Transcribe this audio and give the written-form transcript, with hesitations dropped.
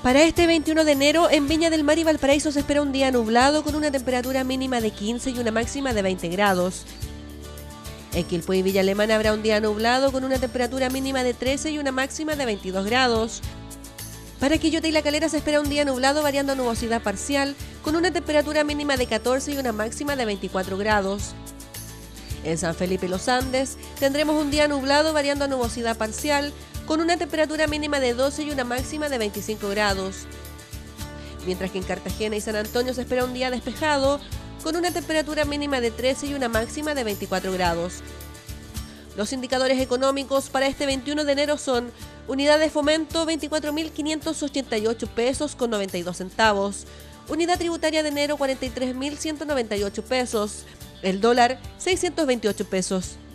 Para este 21 de enero, en Viña del Mar y Valparaíso se espera un día nublado con una temperatura mínima de 15 y una máxima de 20 grados. En Quilpué y Villa Alemana habrá un día nublado con una temperatura mínima de 13 y una máxima de 22 grados. Para Quillota y La Calera se espera un día nublado variando a nubosidad parcial con una temperatura mínima de 14 y una máxima de 24 grados. En San Felipe y Los Andes tendremos un día nublado variando a nubosidad parcial con una temperatura mínima de 12 y una máxima de 25 grados. Mientras que en Cartagena y San Antonio se espera un día despejado con una temperatura mínima de 13 y una máxima de 24 grados. Los indicadores económicos para este 21 de enero son: unidad de fomento 24.588 pesos con 92 centavos, unidad tributaria de enero 43.198 pesos, el dólar 628 pesos.